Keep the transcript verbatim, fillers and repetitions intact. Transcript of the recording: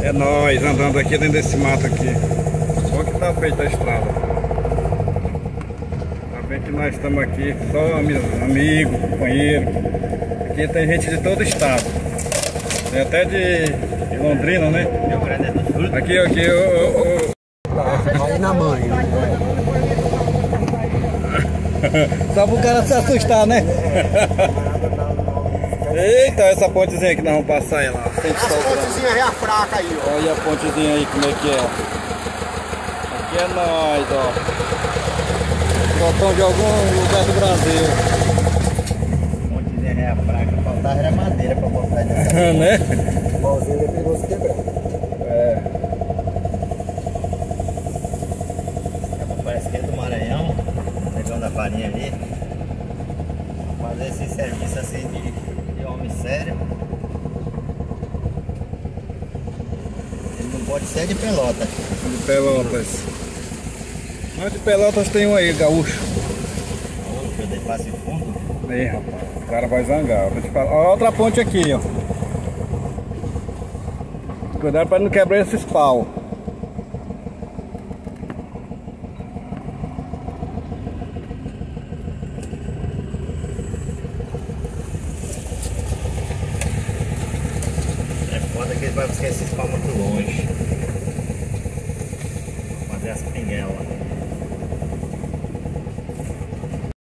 É nós andando aqui dentro desse mato aqui. Olha que tá feita a estrada. Tá bem que nós estamos aqui, só amigo, companheiro. Aqui tem gente de todo o estado. Tem até de, de Londrina, né? Aqui, aqui, ô. Aí na mãe. Só pro cara se assustar, né? Eita, essa pontezinha que nós vamos passar aí lá. Essa pontezinha é a fraca aí, ó. Olha a pontezinha aí como é que é. Aqui é nós, ó. Trotão de algum lugar do Brasil. Pontezinha é a fraca, faltava era madeira pra botar nessa. Né? O pauzinho é perigoso quebrar. É. Parece que é do Maranhão, pegando a farinha ali. Fazer esse serviço assim de, de homem sério. Ele não pode ser de Pelotas. De Pelotas. Mas de Pelotas tem um aí, gaúcho. Gaúcho, eu dei passe fundo. Aí, rapaz. O cara vai zangar. Vou te falar. Ó, outra ponte aqui, ó. Cuidado para não quebrar esses pau. É foda que ele vai buscar esses pau muito longe. Fazer as pinguelas.